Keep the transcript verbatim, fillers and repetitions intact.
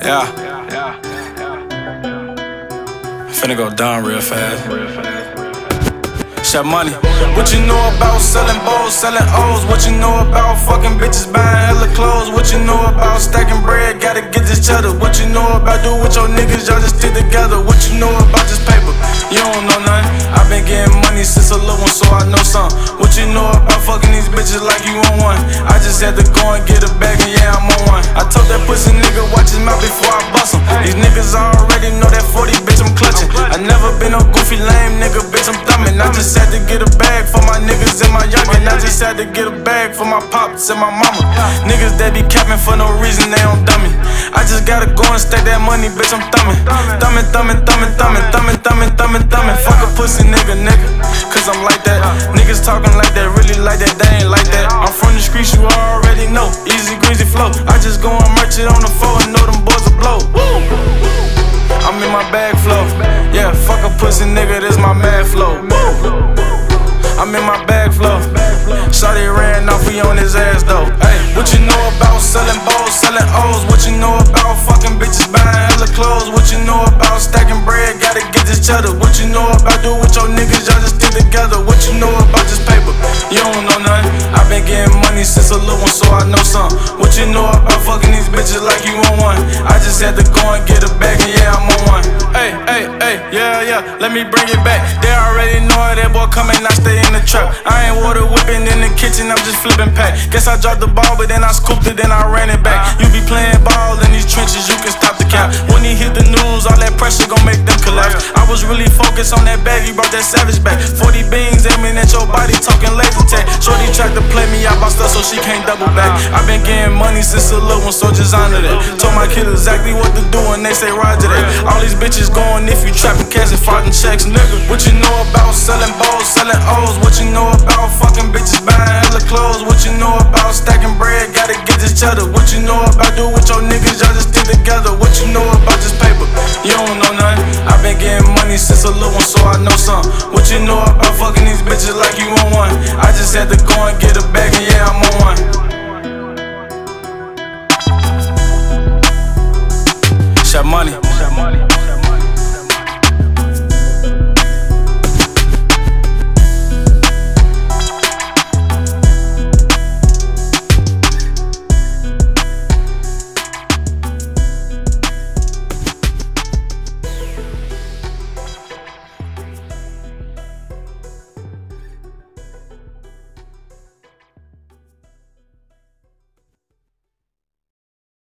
Yeah. Finna go down real fast. Shot money. What you know about selling bowls, selling O's? What you know about fucking bitches buying hella clothes? What you know about stacking bread? Gotta get this cheddar. What you know about do with your niggas? Y'all just stick together. What you know about this paper? You don't know nothing. I've been getting money since a little one, so I know something. What you know about fucking these bitches like you on one? I just had to go and get a bag, and yeah, I'm on one. I told that pussy nigga watch his mouth before I bust him. These niggas already know that forty, bitch, I'm clutching. I never been no goofy lame nigga, bitch, I'm thumbing. I just had to get a bag for my niggas and my youngin'. I just had to get a bag for my pops and my mama. Niggas that be capping for no reason, they don't dumb me. I just gotta go and stack that money, bitch, I'm thumbing. Thumbing, thumbing, thumbing, thumbing, thumbing, thumbing, thumbing, thumbing. Fuck a pussy nigga, nigga, cause I'm like that. Niggas talking like that, really like that, they ain't like that. I'm from the streets, you already know. Easy, greasy flow. I just go and merch it on the floor and know them boys will blow. I'm in my bag flow. Yeah, fuck a pussy nigga, this my mad flow. I'm in my bag flow. Shawty ran off, we on his ass though. Hey, what you know about selling bowls, selling O's? What you know about fucking bitches buying hella clothes? What you know about stacking bread? Gotta get this cheddar. What you know about do with your niggas? Y'all just stick together. What you know about this paper? You don't know nothing. I've been getting money since a little one, so I know something. What you know about fucking these bitches like you on one? I just had to go and get a bag, and yeah, I'm on one. Hey, hey, hey, yeah, yeah, let me bring it back. They already know that boy coming, I stay in the trap. I ain't water whipping in the kitchen, I'm just flipping pack. Guess I dropped the ball, but then I scooped it, then I ran it back. You be playing ball in these trenches, you can stop the cap. When he hit the news, all that pressure gon' make them collapse. I was really focused on that bag, he brought that savage back. Forty beans aiming at your body, talking laser tag. Shorty tried to play me, I bossed her so she can't double back. I been getting money since a little one, so just honor that. Told my kid exactly what to do and they say roger that. All these bitches going if you trapping cash and farting checks, nigga. What you know about selling bowls, selling O's? What you know about fucking bitches buying hella clothes? What you know about stacking bread? Gotta get this cheddar.